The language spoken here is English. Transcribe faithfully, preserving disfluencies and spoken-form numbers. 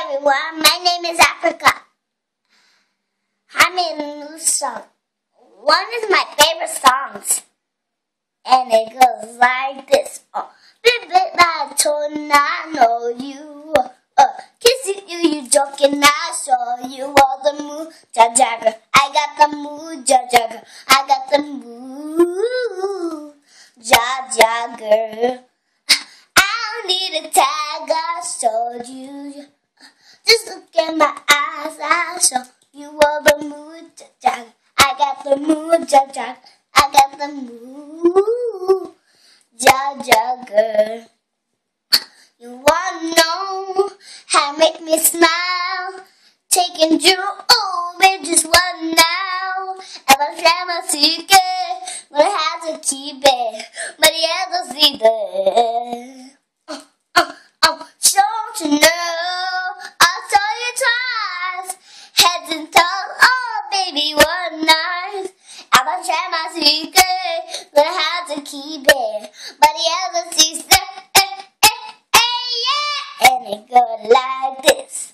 everyone, my name is Africa. I made a new song. One of my favorite songs. And it goes like this. Oh, bit bit like tornado, you. Uh, kiss you, you joking, I saw you all the mood, jagger. I got the mood, jagger. I got the mood, jagger. I don't need a tag, I showed you. Just look at my eyes, I show you all the mood, jagger. I got the mood, jagger. I got the mood, jagger. You wanna know how to make me smile? Taking you over just one now. And I'm trying my secret, but I have to keep it. But you have to see that. Oh, oh, oh, don't you know? I saw you twice, heads and toes. Oh, baby, what nice. I'm gonna try my secret, but I have to keep it. But you have to see that. And it goes like this.